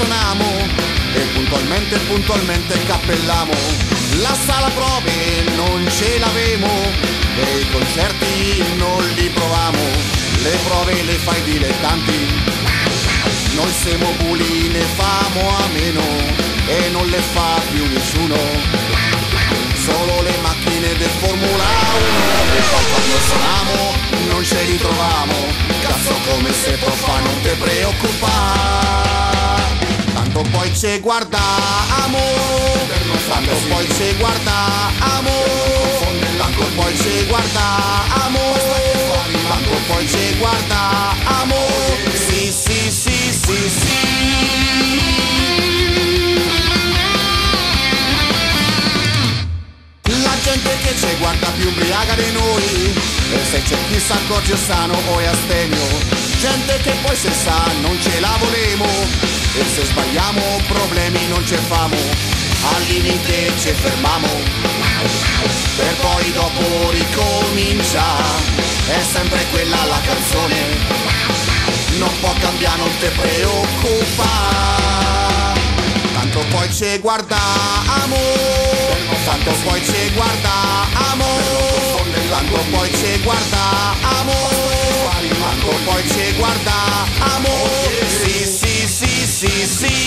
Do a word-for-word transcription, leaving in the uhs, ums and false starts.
suoniamo e puntualmente, puntualmente cappelliamo. La sala prove non ce l'avemo e i concerti non li proviamo. Le prove le fai dilettanti, noi siamo bulli, ne famo a meno e non le fa più nessuno. Solo le macchine del Formula uno e poi quando suoniamo non ce li troviamo. Cazzo come se profa, non te preoccupare, tanto poi ci guardiamo, tanto poi ci guardiamo, tanto poi ci guardiamo, tanto poi ci guardiamo. Sì, sì, sì, sì, sì. La gente che ci guarda più ubriaca di noi, e se c'è chi s'accorge sano o è astemio. Gente che poi se sa non ce la volemo, e se sbagliamo problemi non ce famo, al limite ci fermamo, per poi dopo ricomincia, è sempre quella la canzone, non può cambiare, non te preoccupa, tanto poi ci guardiamo, tanto poi ci guardiamo, tanto poi ci guardiamo, tanto poi ci guardiamo. Sì, sì, sì, sì, sì.